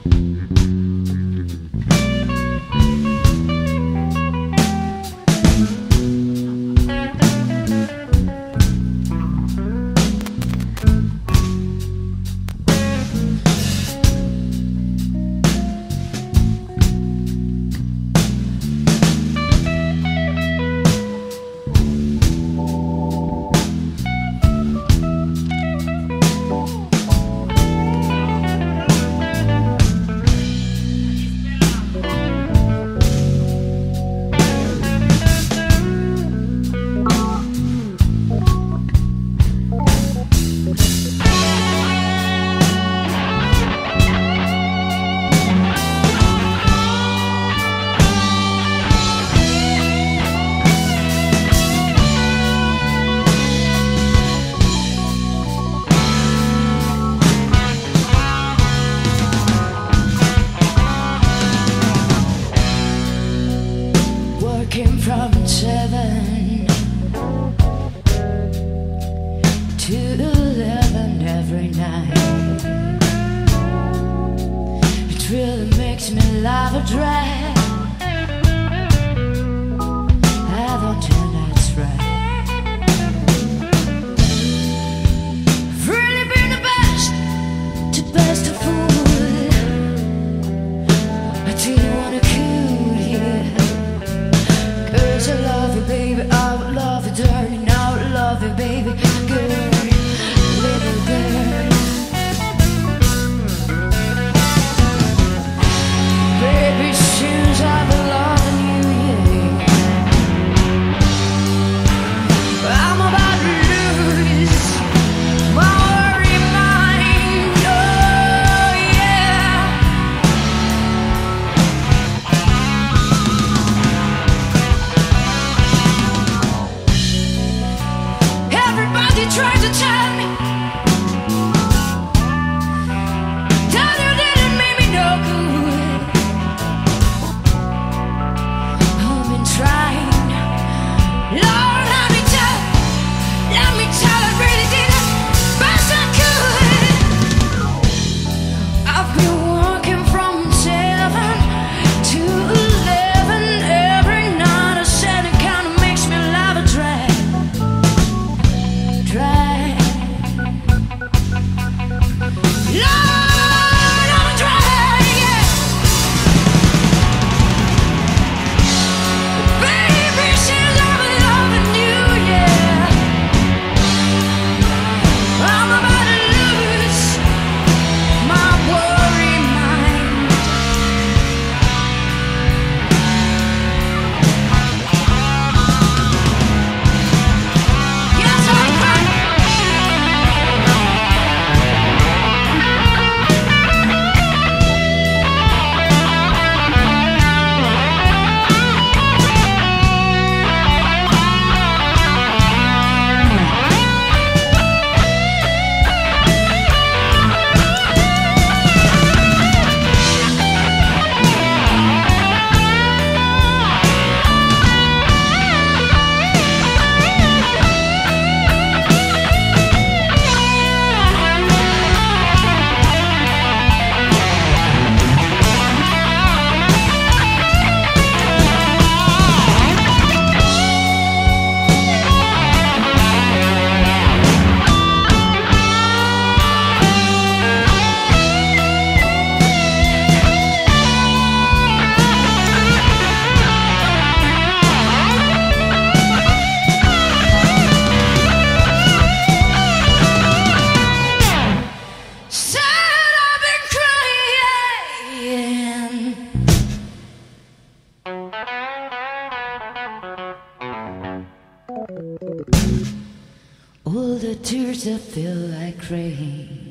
From 7 to 11 every night, it really makes me laugh or drag. I don't think that's right. I've really been the best of fool. I didn't wanna cool here. I love you, baby, I would love you, dirty. Now I love you, baby, girl, little girl. Baby, since I've been loving you, yeah, I'm about to lose my worry mind, oh yeah. Everybody tries to tell me that you didn't make me no good. I've been trying, Lord, let me tell, I really did the best I could. I've been walking from 7 to 11 every night. I said it kinda makes me laugh or drag. Lord, I'm a drag, yeah. Baby, since I've been loving you, yeah, I'm about to lose my worry mind. Yes, I can. All the tears that feel like rain.